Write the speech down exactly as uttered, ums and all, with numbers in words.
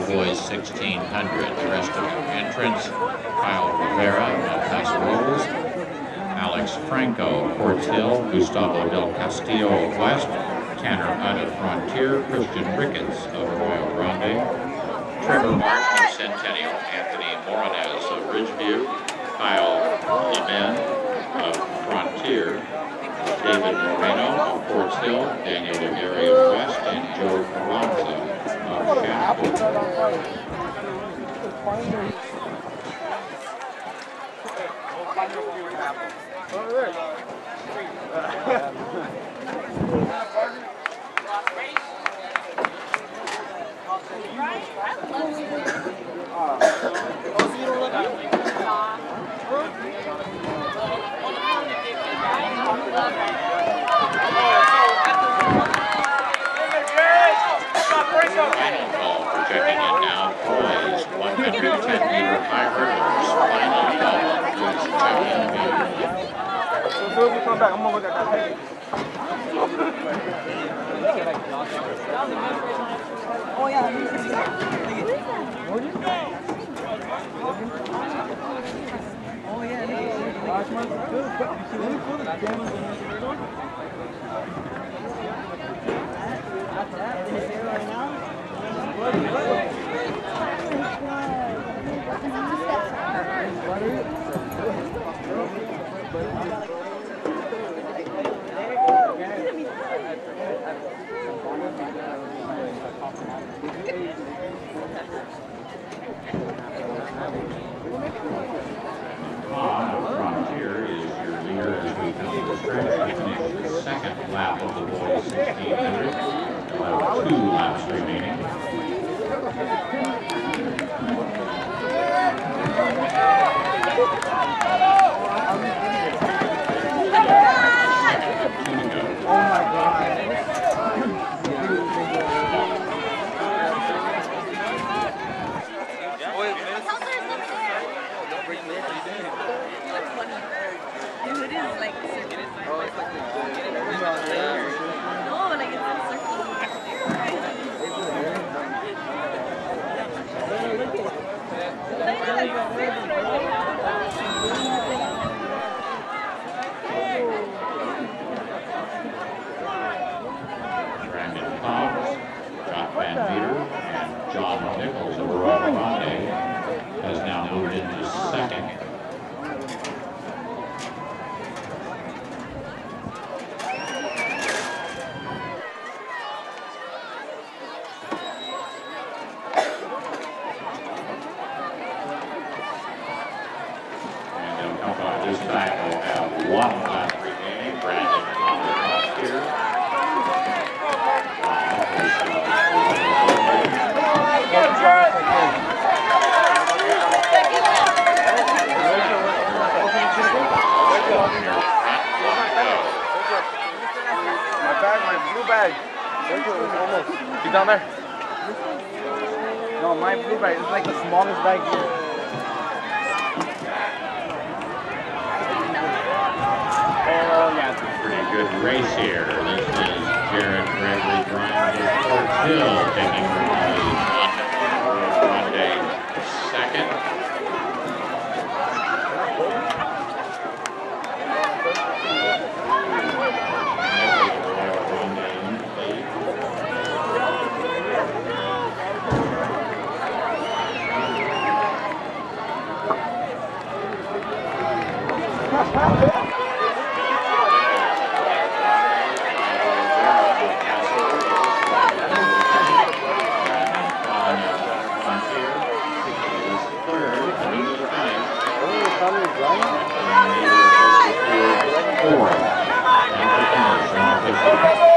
boys sixteen hundred. The rest of the entrants, Kyle Rivera of Paso Robles, Alex Franco, Quartz Hill, Gustavo del Castillo of West, Tanner Hutt of Frontier, Christian Ricketts of Arroyo Grande, Trevor Martin of Centennial, Anthony Moranez of Ridgeview, Kyle Leben of Frontier, David Moreno of Quartz Hill, Daniel Aguirre of West, and Joe Carranza of Shasta. Final call for checking in now, boys, one hundred ten meter high hurdlers. Final call, please check in immediately. So as soon as you come back, I'm gonna look at that page. Oh yeah. Oh yeah. Last month too. You see really cool that camera. Frontier is your leader as we come to the stretch. He finished the second lap of the boys sixteen hundred. We'll have two laps remaining. Oh my God. Brandon Cobbs, Scott Van Meter, and John Nichols of Arroyo Grande has now moved into second. This time we'll have one lap remaining. Brandon Cobbs here. My bag, my blue bag. Almost. He's down there. No, my blue bag is like the smallest bag here. Oh, yeah. Pretty good race here. This is Jared Gregory Grimes of Quartz Hill taking the lead. Grande second. Four.